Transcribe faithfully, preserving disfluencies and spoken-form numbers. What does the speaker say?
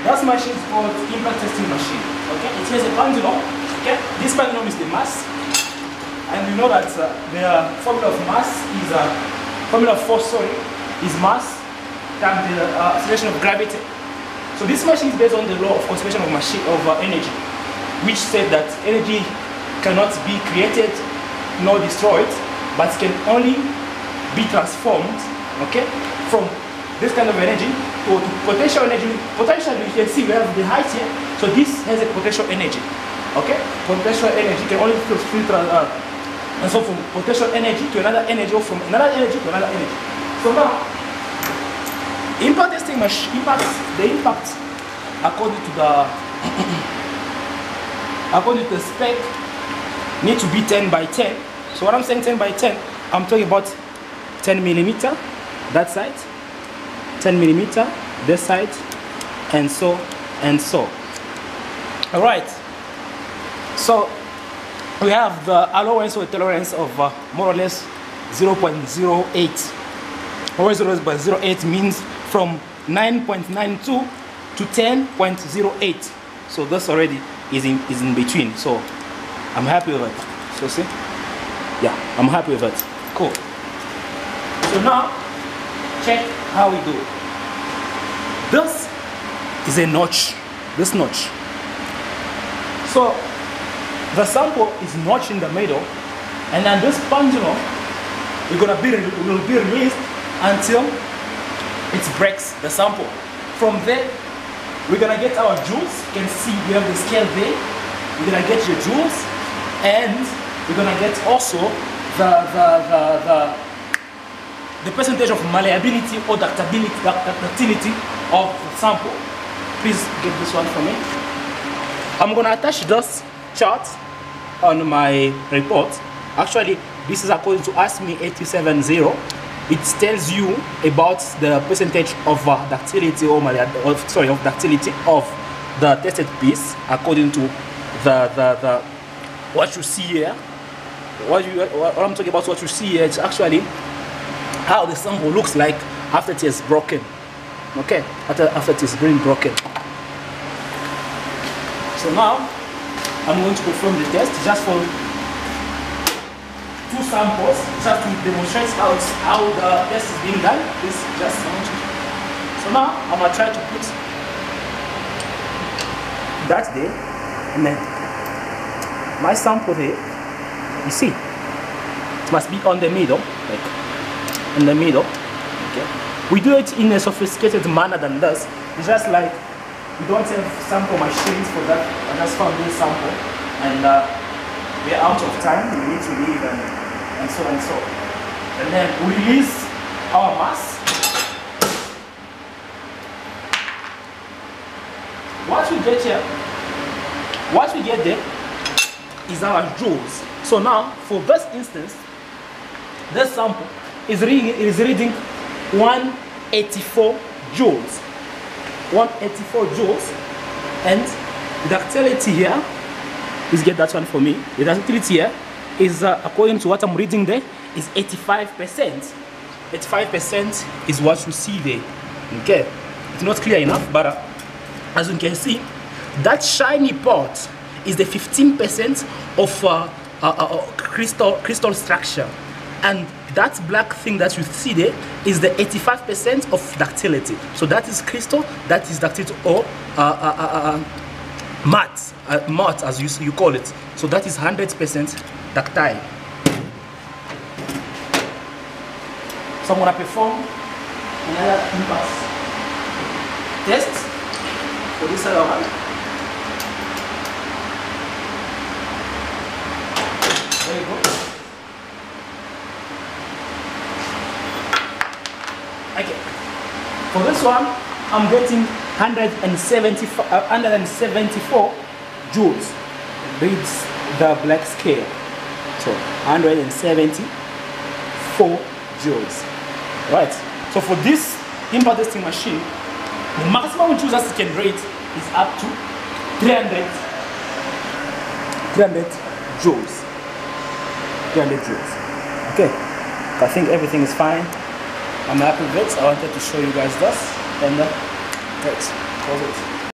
that machine is called impact testing machine. Okay, it has a pendulum. Okay, this pendulum is the mass, and we know that uh, the formula of mass is uh, formula of force. Sorry, is mass times the uh, acceleration of gravity. So this machine is based on the law of conservation of machine of uh, energy, which said that energy cannot be created nor destroyed, but can only be transformed. Okay, from this kind of energy to, to potential energy. Potential, you can see we have the height here. So this has a potential energy. Okay, potential energy can only filter uh, and so from potential energy to another energy, or from another energy to another energy. So now, impact testing machine, impact, the impact according to the according to the spec need to be ten by ten. So what I'm saying ten by ten, I'm talking about ten millimeter that side, ten millimeter this side, and so and so. All right. So we have the allowance or tolerance of uh, more or less zero point zero eight. Or zero point zero eight means from nine point nine two to ten point zero eight. So this already is in is in between. So I'm happy with it. So see, yeah, I'm happy with it. Cool. So now check how we do it. This is a notch. This notch. So the sample is notched in the middle, and then this pendulum is gonna be will be released until it breaks the sample. From there, we're gonna get our joules. You can see we have the scale there. We're gonna get your joules, and we're gonna get also the the the the, the percentage of malleability or ductability, ductility of the sample. Please get this one for me. I'm gonna attach this chart on my report. Actually, this is according to ASME eight seven zero. It tells you about the percentage of uh, ductility or, or sorry of ductility of the tested piece according to the the, the what you see here. What you what I'm talking about, what you see here, it's actually how the sample looks like after it is broken. Okay, after after it is being broken. So now I'm going to perform the test just for two samples, just to demonstrate how it's, how the test is being done. This just so now I'm gonna try to put that there, and then my sample there. You see, it must be on the middle, like in the middle. Okay, we do it in a sophisticated manner than this. It's just like we don't have sample machines for that. I just found this sample, and uh, we're out of time. We need to leave, and, and so and so. And then we release our mass. What we get here, what we get there is our joules. So now, for this instance, this sample is reading is reading one hundred eighty-four joules. one hundred eighty-four joules, and the ductility here is, get that one for me, the ductility here is uh, according to what I'm reading there is eighty-five percent. eighty-five percent is what you see there. Okay, it's not clear enough, but uh, as you can see, that shiny part is the fifteen percent of uh, uh, uh, crystal crystal structure, and that black thing that you see there is the eighty-five percent of ductility. So that is crystal, that is ductility, or uh, uh, uh, uh, matte, uh, matte as you, you call it. So that is one hundred percent ductile. So I'm going to perform another impact test for this other one. There you go. Okay. For this one, I'm getting one hundred seventy-four joules. Reads the black scale. So one hundred seventy-four joules. Right. So for this impact testing machine, the maximum joules that it can rate is up to three hundred joules. three hundred joules. Okay. I think everything is fine. I'm happy with it. I wanted to show you guys this, and uh, let's close it.